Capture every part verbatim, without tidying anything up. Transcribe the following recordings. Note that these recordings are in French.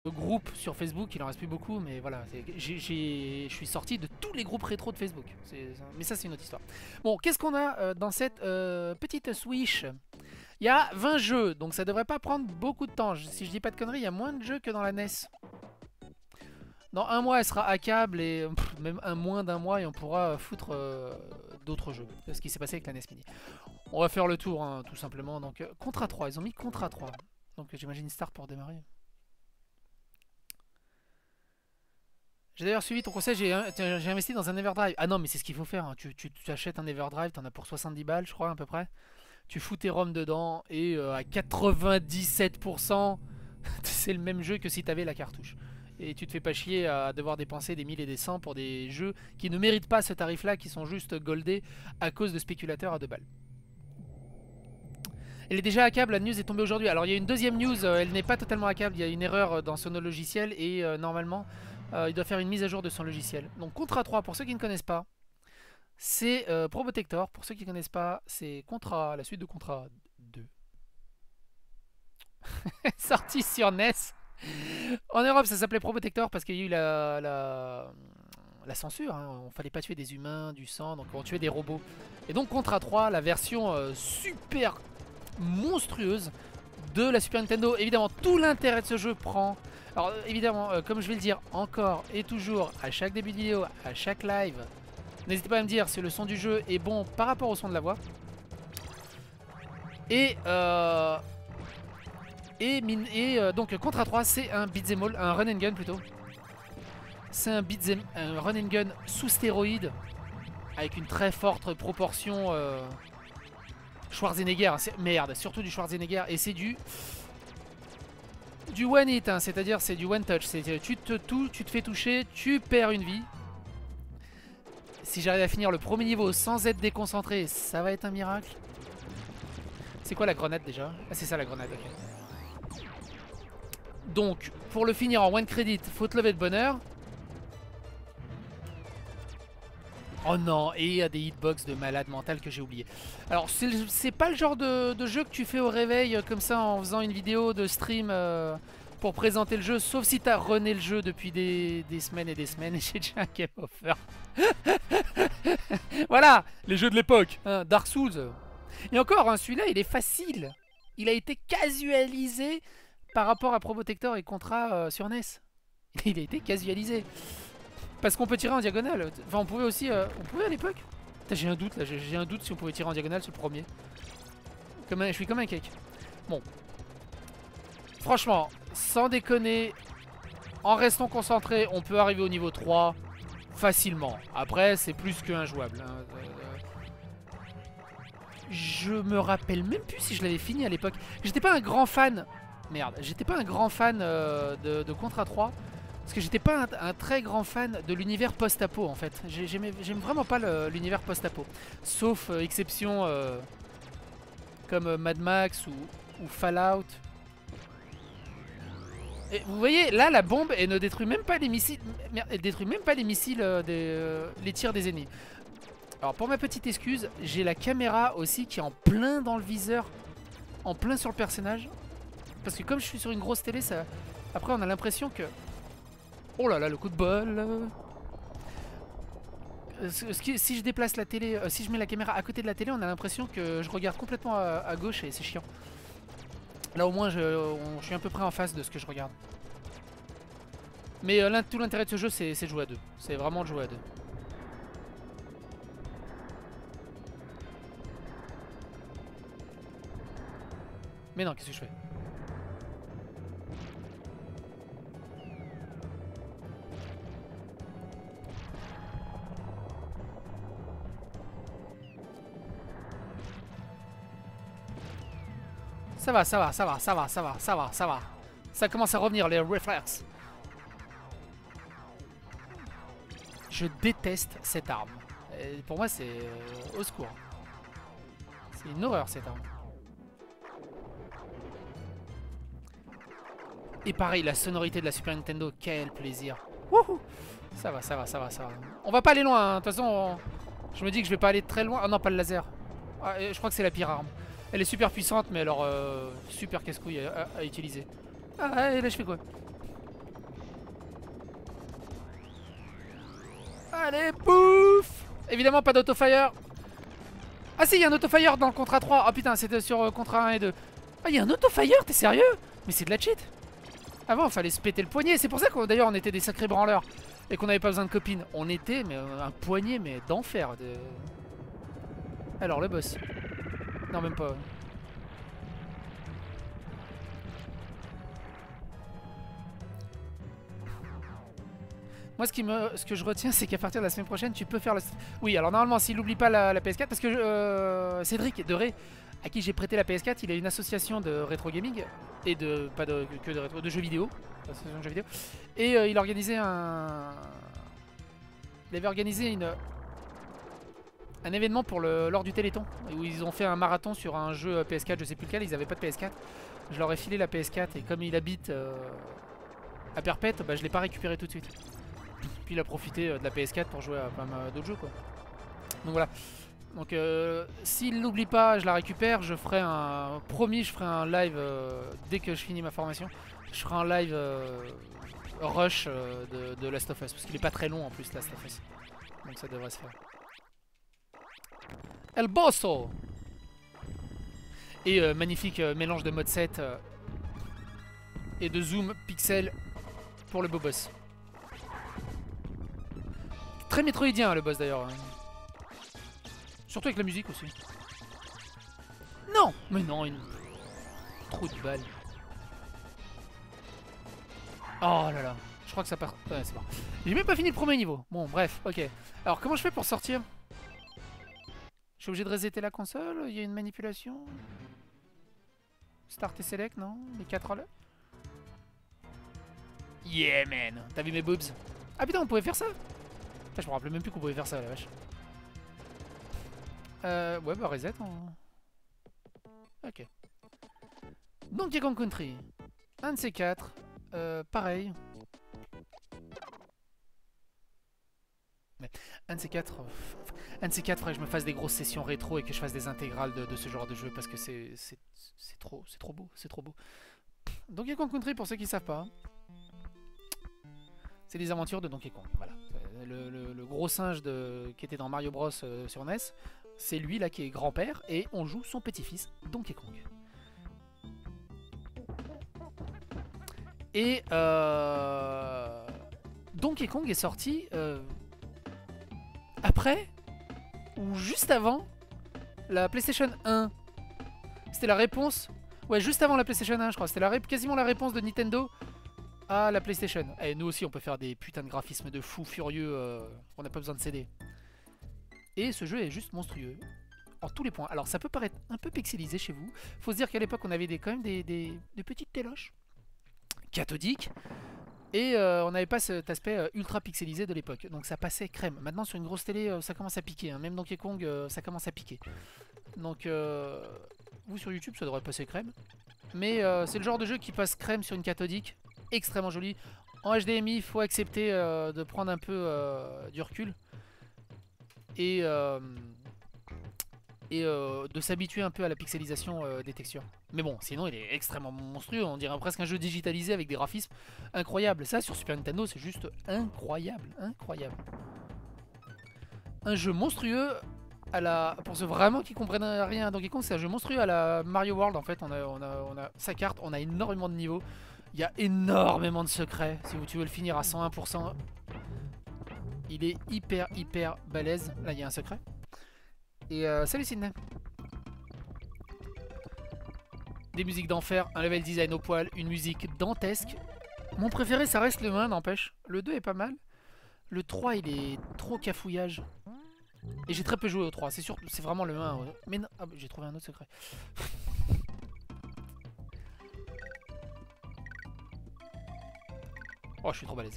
groupes sur Facebook, il en reste plus beaucoup, mais voilà, je suis sorti de tous les groupes rétro de Facebook. Mais ça, c'est une autre histoire. Bon, qu'est-ce qu'on a euh, dans cette euh, petite Switch? Il y a vingt jeux, donc ça devrait pas prendre beaucoup de temps. Si je dis pas de conneries, il y a moins de jeux que dans la N E S. Dans un mois, elle sera hackable, et pff, même un moins d'un mois, et on pourra foutre euh, d'autres jeux. C'est ce qui s'est passé avec la N E S Mini. On va faire le tour, hein, tout simplement. Donc, euh, Contra trois, ils ont mis Contra trois. Donc, j'imagine Star pour démarrer. J'ai d'ailleurs suivi ton conseil, j'ai investi dans un Everdrive. Ah non, mais c'est ce qu'il faut faire. Hein. Tu, tu, tu achètes un Everdrive, t'en as pour soixante-dix balles, je crois, à peu près. Tu fous tes ROM dedans, et euh, à quatre-vingt-dix-sept pour cent, c'est le même jeu que si t'avais la cartouche. Et tu te fais pas chier à devoir dépenser des mille et des cents pour des jeux qui ne méritent pas ce tarif-là, qui sont juste goldés à cause de spéculateurs à deux balles. Elle est déjà hackable, la news est tombée aujourd'hui. Alors il y a une deuxième news, euh, elle n'est pas totalement hackable, il y a une erreur dans son logiciel et euh, normalement euh, il doit faire une mise à jour de son logiciel. Donc Contra trois, pour ceux qui ne connaissent pas, c'est euh, Probotector. Pour ceux qui ne connaissent pas, c'est Contra, la suite de Contra deux. Sorti sur N E S. En Europe ça s'appelait Probotector parce qu'il y a eu la, la, la censure. Hein. On fallait pas tuer des humains, du sang, donc on tuait des robots. Et donc Contra trois, la version euh, super monstrueuse de la Super Nintendo. Évidemment, tout l'intérêt de ce jeu prend... Alors évidemment, euh, comme je vais le dire encore et toujours, à chaque début de vidéo, à chaque live, n'hésitez pas à me dire si le son du jeu est bon par rapport au son de la voix. Et... Euh, et, et euh, donc Contra trois, c'est un beat'em all, un run and gun plutôt. C'est un beat'em, un run and gun sous stéroïdes, avec une très forte proportion... Euh, Schwarzenegger, merde, surtout du Schwarzenegger. Et c'est du du one hit, hein, c'est-à-dire c'est du one touch. Tu te, tout, tu te fais toucher, tu perds une vie. Si j'arrive à finir le premier niveau sans être déconcentré, ça va être un miracle. C'est quoi la grenade déjà? Ah, c'est ça la grenade, ok. Donc, pour le finir en one credit, faut te lever de bonne heure. Oh non, et il y a des hitbox de malade mental que j'ai oublié. Alors, c'est pas le genre de, de jeu que tu fais au réveil euh, comme ça en faisant une vidéo de stream euh, pour présenter le jeu, sauf si t'as runné le jeu depuis des, des semaines et des semaines. Et j'ai déjà un game over. Voilà, les jeux de l'époque, hein, Dark Souls. Et encore, hein, celui-là, il est facile. Il a été casualisé par rapport à Probotector et Contra euh, sur N E S. Il a été casualisé. Parce qu'on peut tirer en diagonale. Enfin, on pouvait aussi... Euh, on pouvait à l'époque. J'ai un doute, là. J'ai un doute si on pouvait tirer en diagonale sur le premier. Comme un, je suis comme un cake. Bon. Franchement, sans déconner, en restant concentré, on peut arriver au niveau trois facilement. Après, c'est plus qu'injouable. Hein. Euh, je me rappelle même plus si je l'avais fini à l'époque. J'étais pas un grand fan... Merde. J'étais pas un grand fan euh, de, de Contra trois. Parce que j'étais pas un, un très grand fan de l'univers post-apo en fait. J'aime vraiment pas l'univers post-apo. Sauf euh, exception euh, comme euh, Mad Max ou, ou Fallout. Et vous voyez, là la bombe, elle ne détruit même pas les missiles. Elle détruit même pas les missiles, euh, des, euh, les tirs des ennemis. Alors pour ma petite excuse, j'ai la caméra aussi qui est en plein dans le viseur. En plein sur le personnage. Parce que comme je suis sur une grosse télé, ça... après on a l'impression que... Oh là là, le coup de bol. Euh, si je déplace la télé, euh, si je mets la caméra à côté de la télé, on a l'impression que je regarde complètement à, à gauche et c'est chiant. Là au moins, je, on, je suis à peu près en face de ce que je regarde. Mais euh, tout l'intérêt de ce jeu, c'est de jouer à deux. C'est vraiment de jouer à deux. Mais non, qu'est-ce que je fais ? Ça va, ça va, ça va, ça va, ça va, ça va, ça va. Ça commence à revenir, les réflexes. Je déteste cette arme. Et pour moi, c'est euh, au secours. C'est une horreur, cette arme. Et pareil, la sonorité de la Super Nintendo, quel plaisir. Wouhou. Ça va, ça va, ça va, ça va. On va pas aller loin, hein. De toute façon, on... je me dis que je vais pas aller très loin. Ah non, pas le laser. Ah, je crois que c'est la pire arme. Elle est super puissante, mais alors euh, super casse-couille à, à, à utiliser. Ah, et là je fais quoi? Allez, pouf. Évidemment, pas d'autofire. Ah si, il y a un autofire dans le contrat trois. Oh putain, c'était sur euh, contrat un et deux. Ah, il y a un autofire, t'es sérieux? Mais c'est de la cheat. Avant, il fallait se péter le poignet. C'est pour ça qu'on d'ailleurs on était des sacrés branleurs. Et qu'on n'avait pas besoin de copines. On était, mais euh, un poignet, mais d'enfer. De... Alors, le boss. Non, même pas. Moi, ce, qui me, ce que je retiens, c'est qu'à partir de la semaine prochaine, tu peux faire le... Oui, alors normalement, s'il n'oublie pas la, la P S quatre, parce que euh, Cédric de Ré, à qui j'ai prêté la P S quatre, il a une association de rétro gaming, et de... pas de, que de rétro, de jeux vidéo, association de jeux vidéo, et euh, il organisait un... Il avait organisé une... un événement pour le, lors du Téléthon, où ils ont fait un marathon sur un jeu P S quatre, je sais plus lequel, ils avaient pas de P S quatre. Je leur ai filé la P S quatre, et comme il habite euh, à Perpète, bah, je l'ai pas récupéré tout de suite. Puis il a profité de la P S quatre pour jouer à pas mal d'autres jeux quoi. Donc voilà. Donc euh, s'il l'oublie pas, je la récupère. Je ferai un... Promis, je ferai un live euh, dès que je finis ma formation. Je ferai un live euh, rush euh, de, de Last of Us. Parce qu'il est pas très long en plus Last of Us. Donc ça devrait se faire. El Bosso. Et euh, magnifique euh, mélange de mode sept euh, et de zoom pixel pour le beau boss. Très métroïdien le boss d'ailleurs. Surtout avec la musique aussi. Non. Mais non, une... Trop de balles. Oh là là. Je crois que ça part... Ouais, c'est bon. J'ai même pas fini le premier niveau. Bon, bref, ok. Alors, comment je fais pour sortir? Je suis obligé de resetter la console? Il y a une manipulation? Start et select, non? Les quatre là. Yeah, man. T'as vu mes boobs? Ah putain, on pouvait faire ça? Je me rappelais même plus qu'on pouvait faire ça, la vache. Euh, ouais, bah reset. En... Ok. Donkey Kong Country. Un de ces quatre. Euh, pareil. Mais un de ces quatre. Euh, un de ces quatre, faudrait que je me fasse des grosses sessions rétro et que je fasse des intégrales de, de ce genre de jeu parce que c'est c'est trop, c'est trop beau, c'est trop beau. Donkey Kong Country, pour ceux qui savent pas. C'est les aventures de Donkey Kong, voilà. Le, le, le gros singe de, qui était dans Mario Bros euh, sur N E S, c'est lui là qui est grand-père et on joue son petit-fils Donkey Kong. Et euh, Donkey Kong est sorti euh, après ou juste avant la PlayStation un. C'était la réponse, ouais, juste avant la PlayStation un je crois, c'était la, quasiment la réponse de Nintendo à la PlayStation. Et nous aussi on peut faire des putains de graphismes de fous furieux, euh, on n'a pas besoin de C D. Et ce jeu est juste monstrueux en tous les points. Alors ça peut paraître un peu pixelisé chez vous. Faut se dire qu'à l'époque on avait des, quand même des, des, des petites téloches cathodiques. Et euh, on n'avait pas cet aspect euh, ultra pixelisé de l'époque. Donc ça passait crème. Maintenant sur une grosse télé euh, ça commence à piquer. Hein. Même Donkey Kong euh, ça commence à piquer. Donc euh, vous sur YouTube ça devrait passer crème. Mais euh, c'est le genre de jeu qui passe crème sur une cathodique. Extrêmement joli. En H D M I, il faut accepter euh, de prendre un peu euh, du recul. Et, euh, et euh, de s'habituer un peu à la pixelisation euh, des textures. Mais bon, sinon il est extrêmement monstrueux. On dirait presque un jeu digitalisé avec des graphismes incroyables. Ça, sur Super Nintendo, c'est juste incroyable. Incroyable. Un jeu monstrueux à la... Pour ceux vraiment qui comprennent rien à Donkey Kong, c'est un jeu monstrueux à la Mario World. En fait, on a, on a, on a sa carte, on a énormément de niveaux. Il y a énormément de secrets. Si tu veux le finir à cent un pour cent, il est hyper hyper balèze. Là il y a un secret. Et euh, salut Sydney. Des musiques d'enfer, un level design au poil, une musique dantesque. Mon préféré ça reste le un, n'empêche. Le deux est pas mal. Le trois il est trop cafouillage. Et j'ai très peu joué au trois. C'est sûr, c'est vraiment le un. Ouais. Mais non, ah, j'ai trouvé un autre secret. Oh, je suis trop balèze.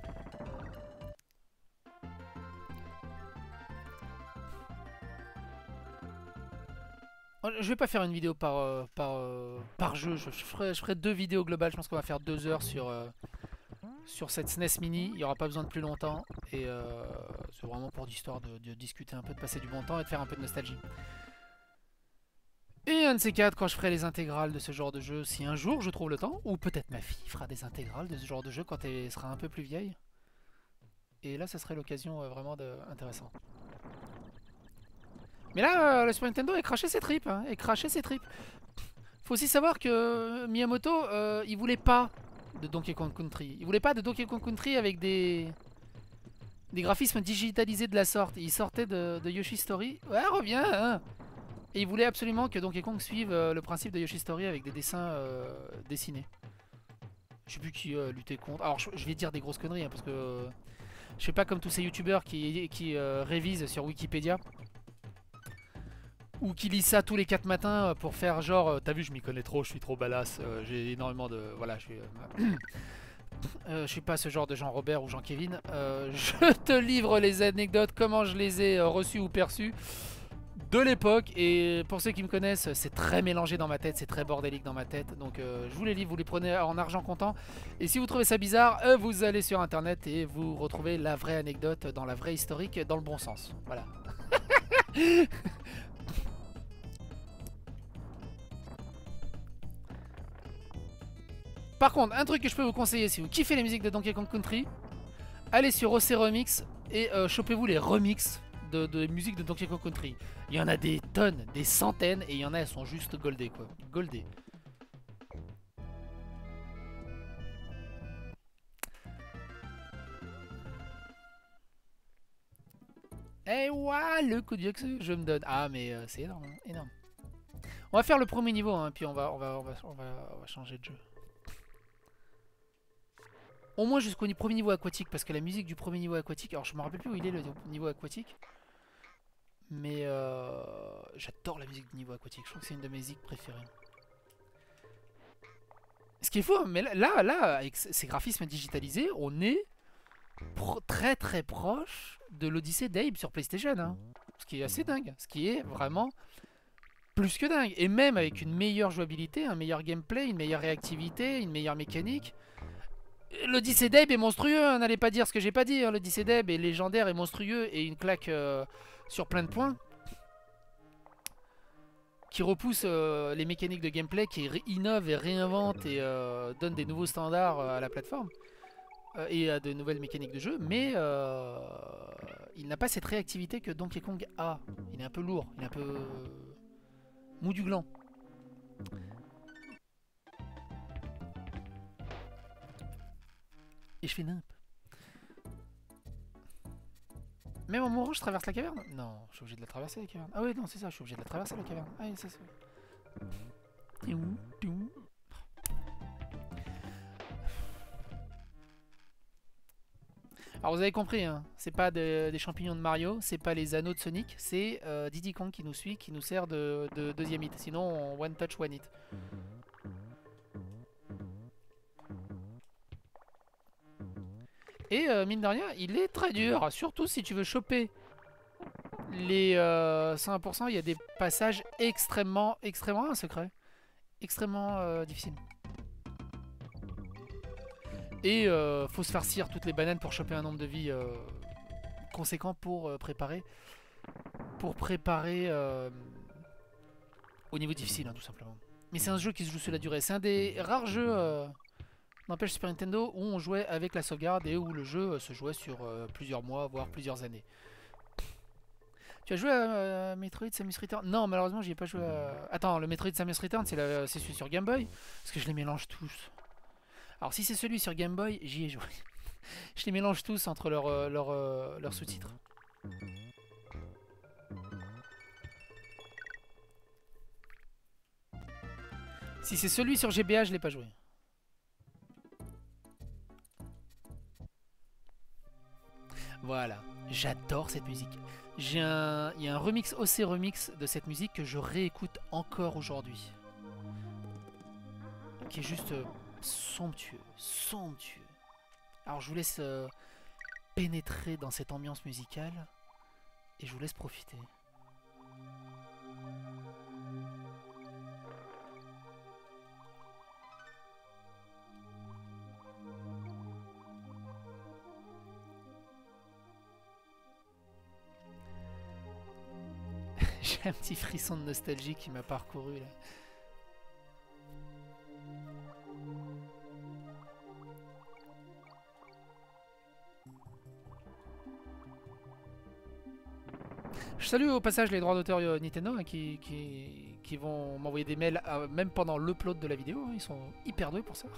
Je vais pas faire une vidéo par, euh, par, euh, par jeu. Je, je, ferai, je ferai deux vidéos globales. Je pense qu'on va faire deux heures sur, euh, sur cette S N E S Mini. Il n'y aura pas besoin de plus longtemps. Et euh, c'est vraiment pour l'histoire de, de discuter un peu, de passer du bon temps et de faire un peu de nostalgie. Et un de ces quatre, quand je ferai les intégrales de ce genre de jeu, si un jour je trouve le temps, ou peut-être ma fille fera des intégrales de ce genre de jeu quand elle sera un peu plus vieille. Et là, ça serait l'occasion euh, vraiment de... intéressant. Mais là, euh, le Super Nintendo est craché ses tripes. Hein, est craché ses tripes. Faut aussi savoir que Miyamoto, euh, il voulait pas de Donkey Kong Country. Il voulait pas de Donkey Kong Country avec des... des graphismes digitalisés de la sorte. Il sortait de, de Yoshi's Story. Ouais, reviens hein. Et il voulait absolument que Donkey Kong suive euh, le principe de Yoshi's Story avec des dessins euh, dessinés. Je sais plus qui euh, luttait contre. Alors je, je vais dire des grosses conneries hein, parce que euh, je fais pas comme tous ces youtubeurs qui, qui euh, révisent sur Wikipédia. Ou qui lisent ça tous les quatre matins pour faire genre euh, t'as vu je m'y connais trop, je suis trop balasse, euh, j'ai énormément de... Voilà, je suis... Euh, euh, je suis pas ce genre de Jean-Robert ou Jean-Kévin. Euh, je te livre les anecdotes, comment je les ai euh, reçues ou perçues de l'époque. Et pour ceux qui me connaissent, c'est très mélangé dans ma tête, c'est très bordélique dans ma tête. Donc euh, je vous les livre, vous les prenez en argent comptant. Et si vous trouvez ça bizarre, euh, vous allez sur internet et vous retrouvez la vraie anecdote dans la vraie historique, dans le bon sens. Voilà. Par contre, un truc que je peux vous conseiller si vous kiffez les musiques de Donkey Kong Country, allez sur O C Remix et euh, chopez-vous les remixes de, de musique de Donkey Kong Country. Il y en a des tonnes, des centaines, et il y en a, elles sont juste goldées quoi. Goldées. Eh ouais, le coup de vieux que je me donne. Ah mais euh, c'est énorme, hein, énorme. On va faire le premier niveau, hein, puis on va, on, va, on, va, on, va, on va changer de jeu. Au moins jusqu'au premier niveau aquatique, parce que la musique du premier niveau aquatique... Alors je me rappelle plus où il est le niveau aquatique. Mais euh, j'adore la musique du niveau aquatique, je trouve que c'est une de mes musiques préférées. Ce qui est fou, mais là, là, avec ces graphismes digitalisés, on est très très proche de l'Odyssée d'Abe sur PlayStation. Hein. Ce qui est assez dingue, ce qui est vraiment plus que dingue. Et même avec une meilleure jouabilité, un meilleur gameplay, une meilleure réactivité, une meilleure mécanique. L'Odyssée d'Abe est monstrueux, hein, n'allez pas dire ce que j'ai pas dit. Hein. L'Odyssée d'Abe est légendaire et monstrueux et une claque euh, sur plein de points. Qui repousse euh, les mécaniques de gameplay, qui innove et réinvente et euh, donne des nouveaux standards euh, à la plateforme. Euh, et à de nouvelles mécaniques de jeu. Mais euh, il n'a pas cette réactivité que Donkey Kong a. Il est un peu lourd, il est un peu euh, mou du gland. Et je fais nimp. Même en mourant, je traverse la caverne? Non, je suis obligé de la traverser la caverne. Ah oui, non, c'est ça, je suis obligé de la traverser la caverne. Ah oui, ça c'est... Alors vous avez compris, hein, c'est pas de, des champignons de Mario, c'est pas les anneaux de Sonic, c'est euh, Diddy Kong qui nous suit, qui nous sert de, de deuxième hit. Sinon, on one touch, one hit. Et euh, mine de rien, il est très dur, surtout si tu veux choper les euh, cent pour cent, il y a des passages extrêmement, extrêmement secrets, extrêmement euh, difficiles. Et euh, faut se farcir toutes les bananes pour choper un nombre de vies euh, conséquent pour euh, préparer, pour préparer euh, au niveau difficile, hein, tout simplement. Mais c'est un jeu qui se joue sur la durée. C'est un des rares jeux, euh, n'empêche Super Nintendo, où on jouait avec la sauvegarde et où le jeu euh, se jouait sur euh, plusieurs mois, voire plusieurs années. Tu as joué à euh, Metroid Samus Return? Non, malheureusement, j'y ai pas joué à... Attends, le Metroid Samus Return, c'est celui sur Game Boy? Parce que je les mélange tous. Alors, si c'est celui sur Game Boy, j'y ai joué. Je les mélange tous entre leurs euh, leur, euh, leur sous-titres. Si c'est celui sur G B A, je l'ai pas joué. Voilà, j'adore cette musique. J'ai un, il y a un remix O C Remix de cette musique que je réécoute encore aujourd'hui. Qui est juste euh, somptueux, somptueux. Alors je vous laisse euh, pénétrer dans cette ambiance musicale et je vous laisse profiter. J'ai un petit frisson de nostalgie qui m'a parcouru là. Je salue au passage les droits d'auteur euh, Nintendo hein, qui, qui, qui vont m'envoyer des mails euh, même pendant l'upload de la vidéo. Hein, ils sont hyper doués pour ça.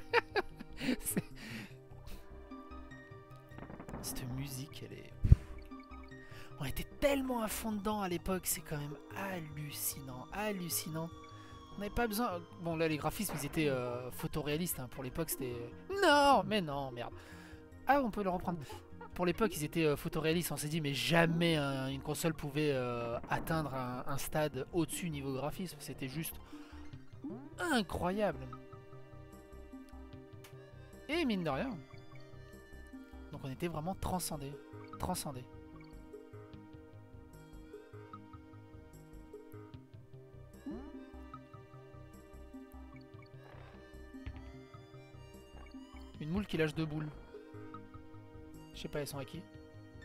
Cette musique, elle est... On était tellement à fond dedans à l'époque, c'est quand même hallucinant, hallucinant. On n'avait pas besoin... Bon là les graphismes ils étaient euh, photoréalistes, hein. Pour l'époque c'était... Non, mais non, merde. Ah on peut le reprendre. Pour l'époque ils étaient euh, photoréalistes, on s'est dit mais jamais hein, une console pouvait euh, atteindre un, un stade au-dessus niveau graphisme. C'était juste incroyable. Et mine de rien. Donc on était vraiment transcendés. Transcendés. Une moule qui lâche deux boules. Je sais pas, elles sont à qui?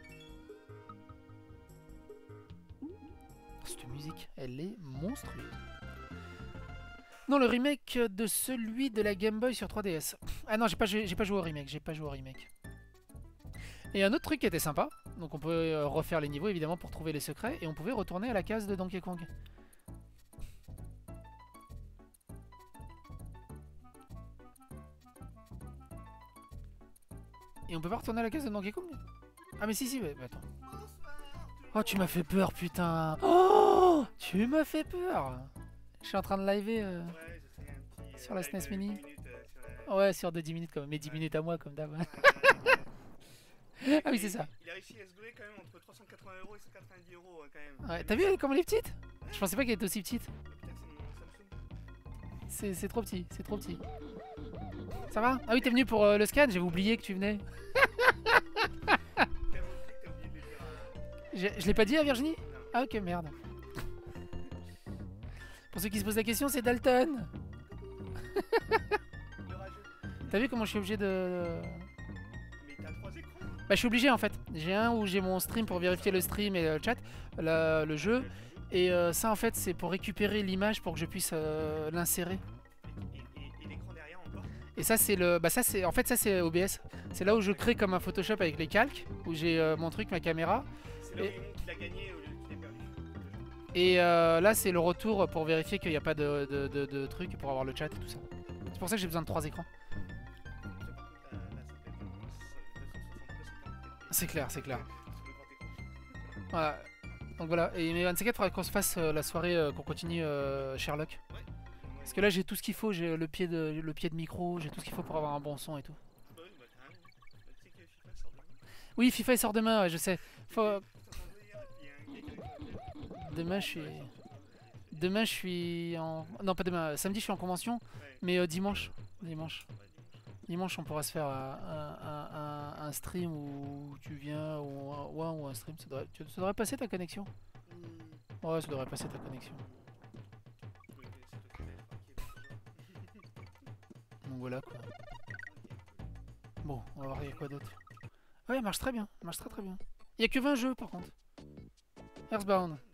Cette musique, elle est monstrueuse. Non, le remake de celui de la Game Boy sur trois D S. Ah non, j'ai pas, j'ai pas joué au remake, j'ai pas joué au remake. Et un autre truc qui était sympa, donc on pouvait refaire les niveaux évidemment pour trouver les secrets, et on pouvait retourner à la case de Donkey Kong. Et on peut pas retourner à la case de Donkey Kong? Ah mais si si, mais, mais attends. Oh tu m'as fait peur putain. Oh tu m'as fait peur. Je suis en train de liver euh, sur la S N E S Mini. Ouais sur de dix minutes comme mais dix minutes à moi comme d'hab. Ah oui c'est ça. Il a réussi à se gouler quand même entre trois cent quatre-vingts euros et cent quatre-vingt-dix euros quand même. Ouais, t'as vu comment elle est petite? Je pensais pas qu'elle était aussi petite. C'est trop petit, c'est trop petit. Ça va? Ah oui t'es venu pour euh, le scan, j'avais oublié que tu venais. Je, je l'ai pas dit à Virginie? Ah ok merde. Pour ceux qui se posent la question, c'est Dalton. T'as vu comment je suis obligé de... Mais t'as trois écrans. Bah je suis obligé en fait. J'ai un où j'ai mon stream pour vérifier le stream et le chat, la, le jeu. Et euh, ça en fait c'est pour récupérer l'image pour que je puisse euh, l'insérer. Et, et, et l'écran derrière encore. Et ça c'est le... Bah ça c'est... En fait ça c'est O B S. C'est là où je crée comme un Photoshop avec les calques. Où j'ai euh, mon truc, ma caméra. C'est là où il a gagné au lieu de qu'il a perdu. Et euh, là c'est le retour pour vérifier qu'il n'y a pas de, de, de, de trucs pour avoir le chat et tout ça. C'est pour ça que j'ai besoin de trois écrans. C'est clair, c'est clair. Voilà. Donc voilà, et mais un de ces quatre, il faudra qu'on se fasse euh, la soirée, euh, qu'on continue euh, Sherlock. Parce que là j'ai tout ce qu'il faut, j'ai le pied de le pied de micro, j'ai tout ce qu'il faut pour avoir un bon son et tout. Oui, FIFA il sort demain, ouais, je sais. Faut... Demain je suis... Demain je suis en... Non pas demain, samedi je suis en convention, mais euh, dimanche. Dimanche. Dimanche on pourra se faire un, un, un, un stream où tu viens, ou un, ouais, ou un stream, ça devrait, ça devrait passer ta connexion. Ouais, ça devrait passer ta connexion. Donc voilà quoi. Bon, on va voir il y a quoi d'autre. Ouais, elle marche très bien, elle marche très très bien. Il y a que vingt jeux par contre. Earthbound.